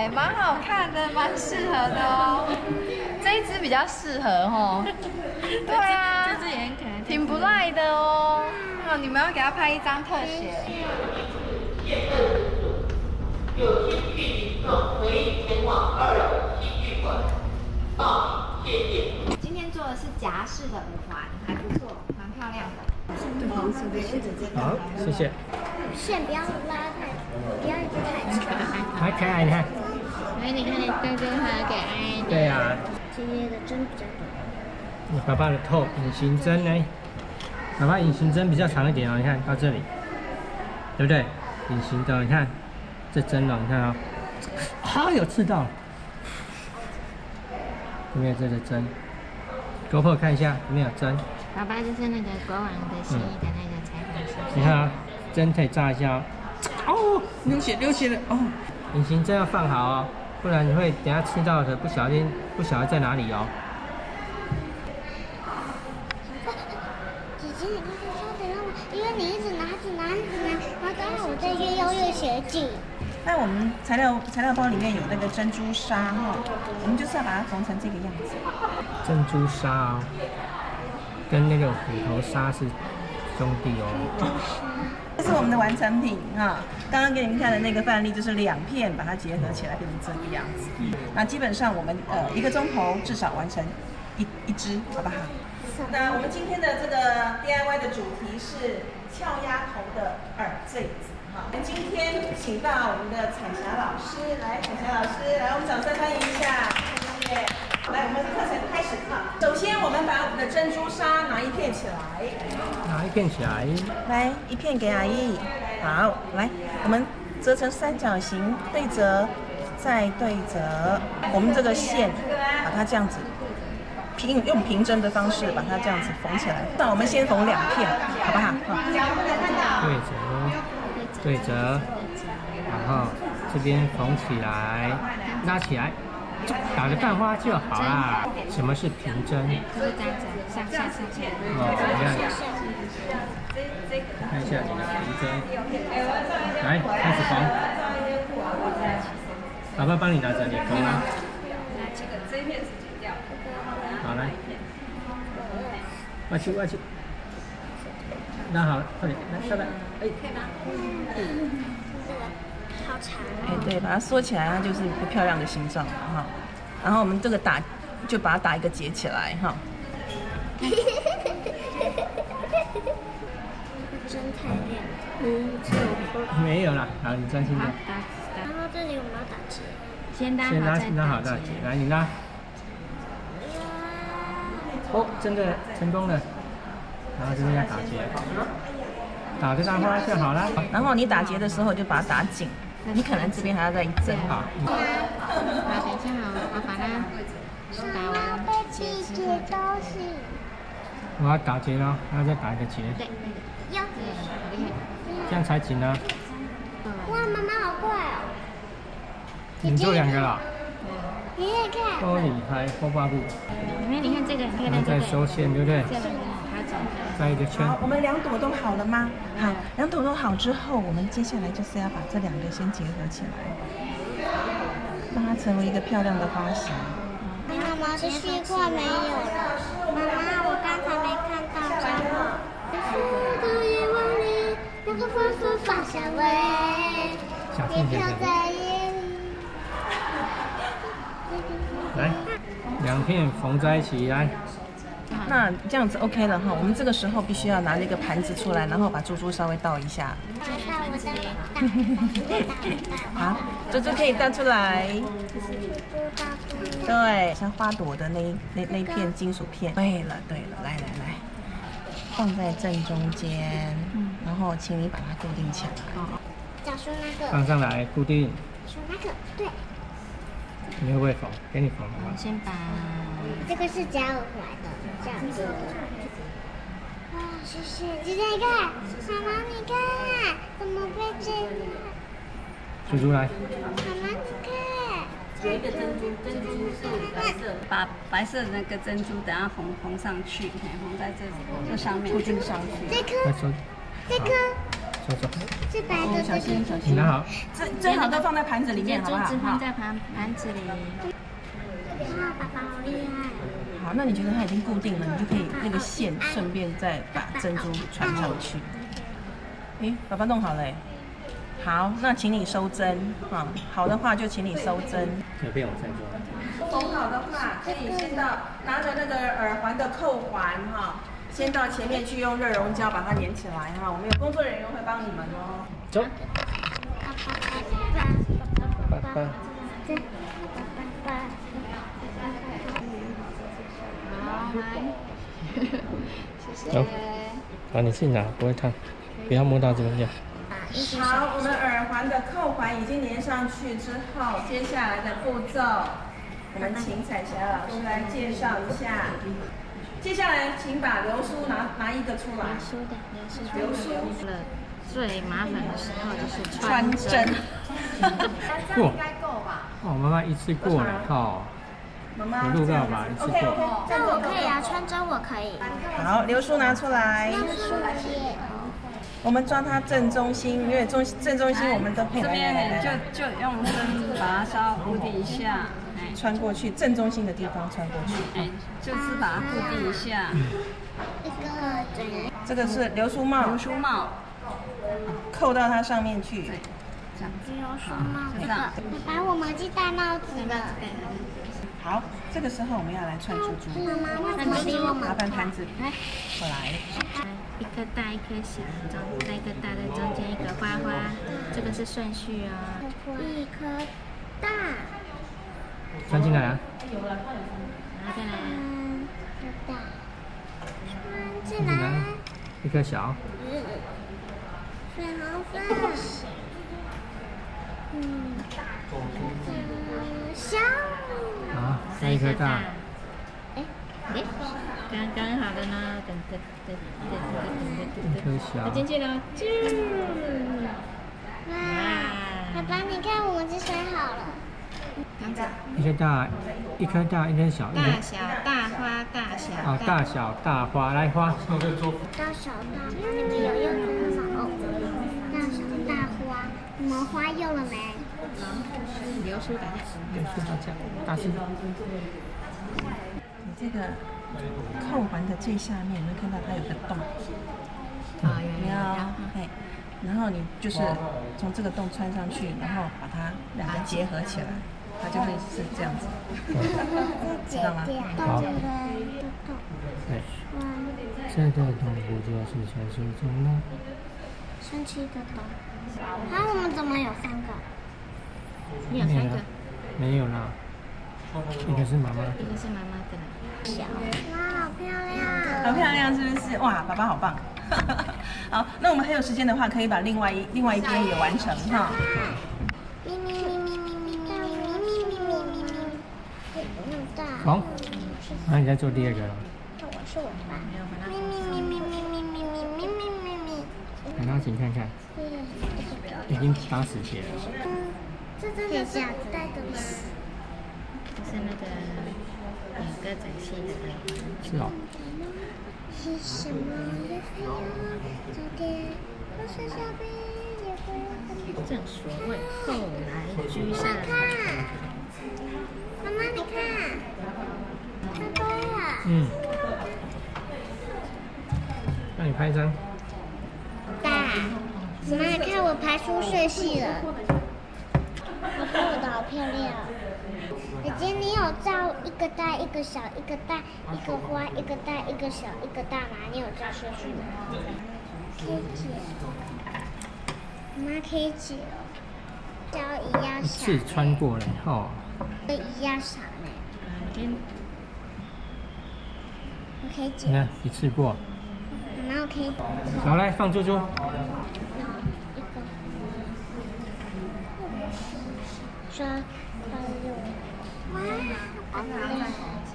哎，蛮好看的，蛮适合的哦。这一只比较适合哦。对啊， 这只也很可爱， 挺不赖的哦。哦，你们要给他拍一张特写。 有天运行动可以前往2楼体育馆报名谢谢。 今天做的是夹式的耳环，还不错，蛮漂亮的。 好，谢谢。 线不要拉太，不要太长。 还可爱，你看。 哎，你看你哥哥很可爱。 对呀。 今天的针比较短。 你爸爸的透隐形针呢？爸爸隐形针比较长一点哦，你看到这里，对不对？隐形的，你看这针哦，你看哦，啊，有刺到了。有没有这个针？GoPro看一下有没有针？ 爸爸就是那个国王的新衣的那个裁缝师。 你看啊，针可以扎一下哦。哦，流血了哦！隐形针要放好哦，不然你会等下吃到的不小心不晓得在哪里哦。 姐姐，你快稍等让我，因为你一直拿，然后刚好我在越用越学紧。 那我们材料包里面有那个珍珠纱哈，我们就是要把它缝成这个样子。 珍珠纱哦，跟那个虎头纱是兄弟哦。 这是我们的完成品啊！刚刚给你们看的那个范例就是2片把它结合起来变成这个样子。那基本上我们1个钟头至少完成一只，好不好？那我们今天的这个 DIY 的主题是翘丫头的耳坠子。好，我们今天请到我们的彩霞老师来，彩霞老师来，我们掌声欢迎一下，谢谢。来，我们课程开始哈。首先，我们把我们的珍珠纱拿一片起来， 拿一片起来， 来一片给阿姨。好，来，我们折成三角形，对折，再对折。我们这个线把它这样子用平针的方式把它这样子缝起来。那我们先缝2片，好不好？ 对折，然后这边缝起来，拉起来，打个蛋花就好啦。什么是平针？ 就是这样子，上下。 哦，你看，看一下你的平针，来开始缝。爸爸帮你拿着，你缝啊。 这一片是剪掉。 好，来，挖去。那好，快点，来下来，哎，可以吗？ 好长。 哎，对，把它缩起来，它就是一个漂亮的形状哈。然后我们这个就把它打一个结起来哈。 针太亮。 没有啦，好，你专心点。 然后这里我们要打结。 先拉好大结，来你拉。哦，真的成功了。然后这边要打结，打个蛋花就好了。 然后你打结的时候就把它打紧，你可能这边还要再一针哈。 好，等一下我把它打完结之后我要打结了，然后再打一个结。 对， 这样才紧呢。 哇，妈妈好快哦！ 你做2个了。 爷爷看。 多厉害，拖把布。 因为你看这个，你看然后再收线，对不对？再一个圈。 好，我们2朵都好了吗？好，2朵都好之后，我们接下来就是要把这2个先结合起来，让它成为一个漂亮的花型。 妈妈，这区块没有了。妈妈，我刚才没看到这个。的夜晚里，那个风风发香味，也飘在夜里。 来，2片缝在一起，来。 那这样子 OK 了哈，我们这个时候必须要拿那个盘子出来，然后把珠珠稍微倒一下。好，珠珠可以倒出来。对，像花朵的那片金属片。对了，来，放在正中间，然后请你把它固定起来。 讲说那个。 放上来，固定。 说那个，对。 你会不会缝？给你缝好吗？ 先把这个是夹耳环的，这样子。哇，谢谢，姐姐你看，妈妈你看，怎么会这样？ 珠珠来。 妈妈你看， 有一个珍珠是白色，把白色的那个珍珠等下缝上去，缝在这上面，固定上去。 这颗， 走走， 是白的， 小心小你心。 拿好。 最好都放在盘子里面，好不好？ 珠子放在盘子里。 哇，爸爸好厉害！ 好，那你觉得它已经固定了，你就可以那个线顺便再把珍珠穿上去。诶，爸爸弄好了。好，那请你收针啊。好的话就请你收针。 这边我再做。 缝好的话，可以先到拿着那个耳环的扣环哈，先到前面去用热熔胶把它粘起来哈。我们有工作人员会帮你们哦。 走。爸爸。 好，来，谢谢。 走。好，你自己拿，不会烫，不要摸到这边。 好，我们耳环的扣环已经粘上去之后，接下来的步骤，我们请彩霞老师来介绍一下。接下来，请把流苏拿一个出来。流苏了，最麻烦的时候就是穿针。 过。应该够吧？哦，妈妈一次过了，好。 妈妈有录到吧？一次过。 这我可以啊，穿针我可以。 好，流苏拿出来。我们抓它正中心，因为正中心我们都这边就用针把它稍微固定一下， 穿过去，正中心的地方穿过去。 就是把它固定一下。 这个是流苏帽。 流苏帽。 扣到它上面去。 对，这样子。 流苏帽。 这样。 爸爸，我忘记戴帽子了。 好，这个时候我们要来串珠珠。 妈妈，为什么离我麻烦盘子过来。 一颗大一颗小，一个大的中间一个花花，这个是顺序哦。 一颗大。 穿进来啊。 拿进来。 一颗大。穿进来。 一颗小。 粉红色。小。 好，再一颗大。 刚刚好的呢，等，一颗小。 进去了， 爸爸，你看我们这水好了。 一颗大，一颗大，一颗小。 大小大花，大小。 哦，大小大花，来花。 大小大花，你们有用多少？大小大花，你们花用了没？ 流苏打架。 流苏打架，大师。 你这个扣环的最下面，有没有看到它有个洞？ 啊，有。 哎，然后你就是从这个洞穿上去，然后把它两个结合起来，它就会是这样子，知道吗？ 好。对。这个洞不就是传说中的神奇的洞？啊，我们怎么有3个？ 你有3个？ 没有啦，一个是妈妈， 一个是妈妈的。 小，哇，好漂亮！ 好漂亮，是不是？哇，爸爸好棒！好，那我们还有时间的话，可以把另外一边也完成哈。 咪咪咪咪咪咪咪咪咪咪咪咪，那么大。 好，那你再做第2个了。 是我爸。咪咪咪咪咪咪咪咪咪咪咪。 来，拿紧看看，已经打死结了。 这真的是带的吗？ 是那个歌仔戏的耳环。 是哦。 是什么也没有，昨天我是小兵也会。 正所谓后来居上。 看，妈妈你看，拜拜了。 嗯。那你拍一张。 爸，妈妈看我排出碎细了。我拍我的好漂亮。姐姐，你有照一个大一个小，一个大一个花，一个大一个小，一个大吗？你有照顺序吗？可以解，妈妈可以解哦，胶一样小。 一次穿过了以后， 都一样少呢。我可以解。 你看一次过。 妈妈，我可以。 好，来放珠珠。 刷6。哇，好漂亮！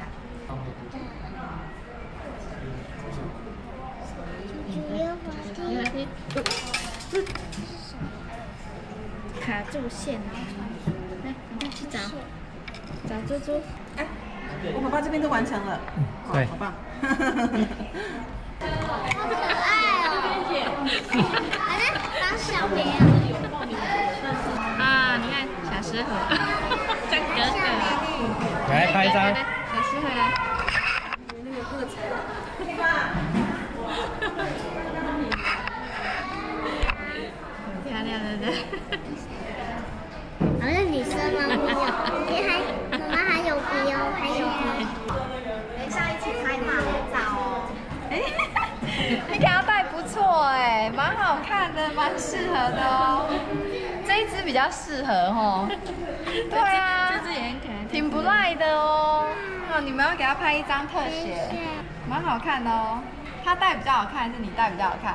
卡住线了，来，赶快去找珠珠。 哎，我爸爸这边都完成了。 对， 好棒。 好可爱哦！ 好像当小绵啊，你看小石盒，这哥哥， 来拍一张。 小石盒来。很漂亮的呢。 好像女生猫咪哦，妈妈还有鼻哦，还有鼻。 等一下一起拍大合照哦。哎，你给它戴不错哎，蛮好看的，蛮适合的哦。这一只比较适合哦。对啊， 这只也很可爱， 挺不赖的哦。哦，你们要给它拍一张特写，蛮好看的哦。它戴比较好看，还是你戴比较好看？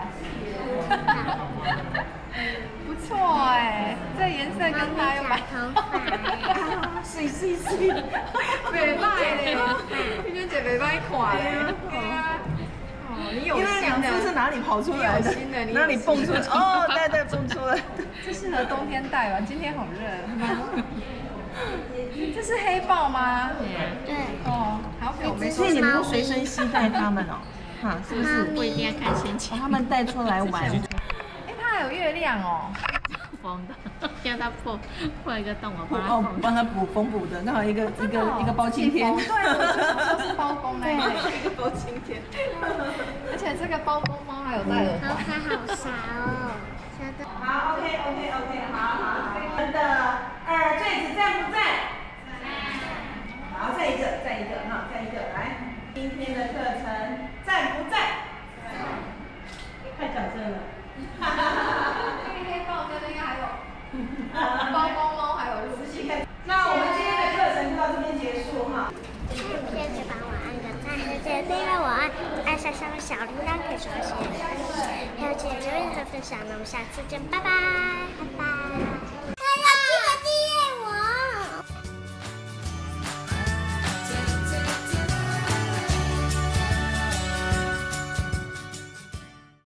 不错哎，这颜色跟它又蛮。 是， 袂歹嘞，你就袂歹看嘞。哦，你有因为心的。 两只是哪里跑出来的？ 你有心的你有哪里蹦出来？哦，对，蹦出来。 这适合冬天戴吧？今天好热。这是黑豹吗？ 对。 哦，好久没所以你们都随身携带它们哦，哈，是不是？ 不一定要看心情。 把它们带出来玩。 哎，它还有月亮哦。 缝的，让它破一个洞，我帮它哦， 缝。 帮它缝补的，刚好一个包青天。 对，我说是包公那一类。 一个包青天。 而且这个包公猫还有戴耳好环。 可好傻哦，真的。 好 ，OK，好。我们的二坠子在不在？好，再一个哈，再一个，来，今天的课程在不在？太矫正了。 黑豹跟那个还有包公猫还有鹿。 那我们今天的课程就到这边结束哈。 记得帮我按个赞，记得订阅我按下面小铃铛可以收到新的消息，还有记得留言和分享。那我们下次见，拜拜。